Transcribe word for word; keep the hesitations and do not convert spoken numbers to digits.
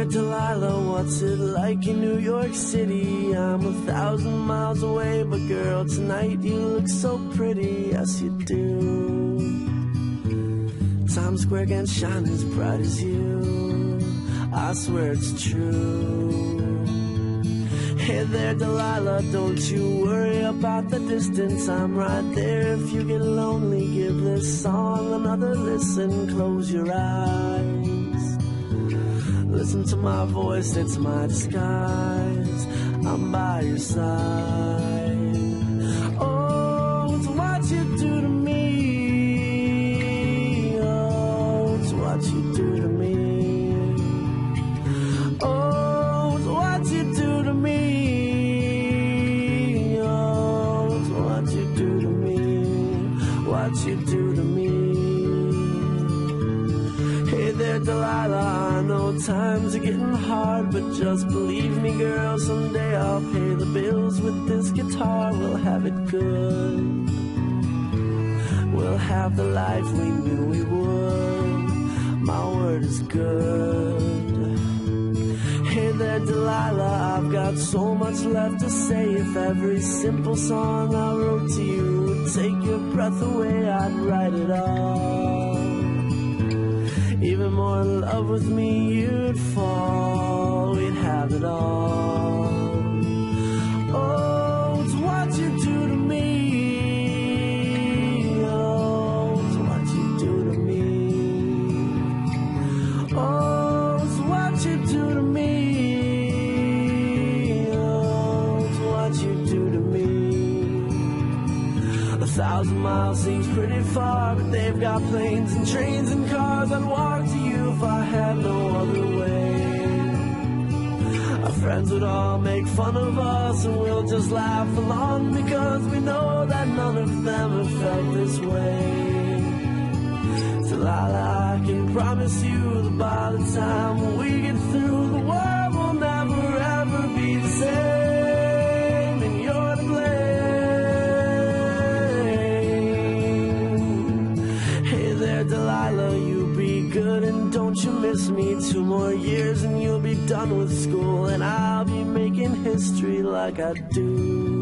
Delilah, what's it like in New York City? I'm a thousand miles away, but girl, tonight you look so pretty, yes you do. Times Square can't shine as bright as you, I swear it's true. Hey there, Delilah, don't you worry about the distance, I'm right there. If you get lonely, give this song another listen. Close your eyes, listen to my voice, it's my disguise, I'm by your side. Oh, it's what you do to me, oh, it's what you do to me. Oh, it's what you do to me, oh, it's what you do to me, what you do to me. Hey there, Delilah, I know times are getting hard, but just believe me, girl, someday I'll pay the bills with this guitar. We'll have it good, we'll have the life we knew we would, my word is good. Hey there, Delilah, I've got so much left to say. If every simple song I wrote to you would take your breath away, I'd write it all. Even more in love with me you'd fall, we'd have it all. Oh, it's what you do to me, oh, it's what you do to me. Oh, it's what you do to me, oh, it's what you do to me. A thousand miles seems pretty far, but they've got planes and trains and cars. I'd walk to you if I had no other way. Our friends would all make fun of us, and we'll just laugh along, because we know that none of them have felt this way. Delilah, I can promise you that by the time we get through, the world will never ever be the same, and you're to blame. Hey there, Delilah, you be good and don't you miss me. Two more years and you'll be done with school, and I'll be making history like I do.